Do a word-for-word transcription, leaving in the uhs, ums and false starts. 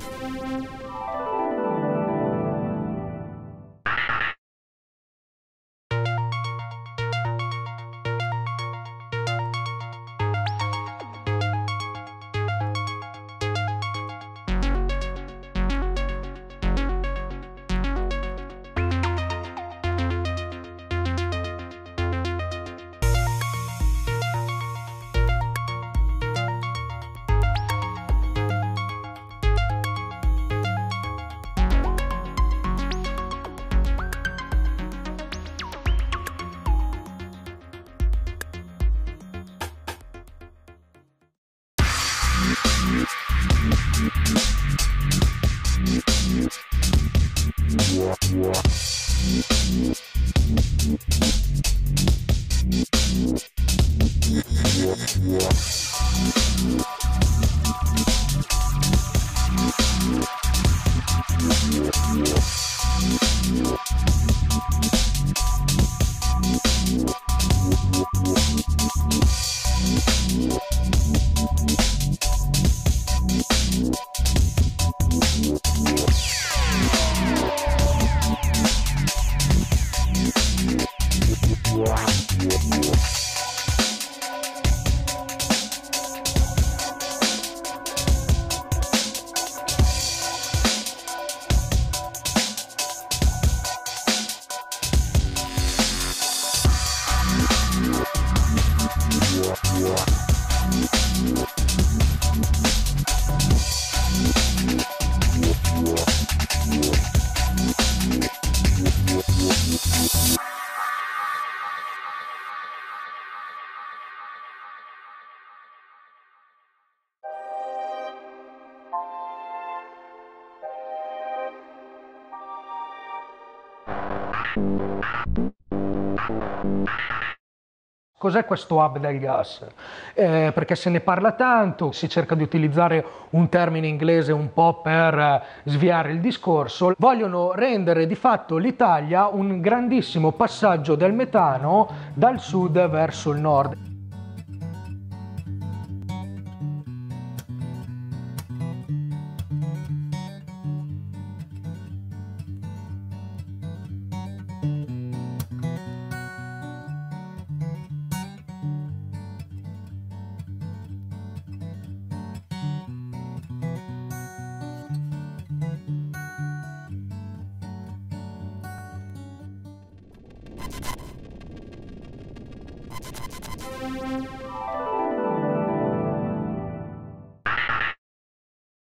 Cos'è questo hub del gas? Eh, perché se ne parla tanto, si cerca di utilizzare un termine inglese un po' per sviare il discorso. Vogliono rendere di fatto l'Italia un grandissimo passaggio del metano dal sud verso il nord.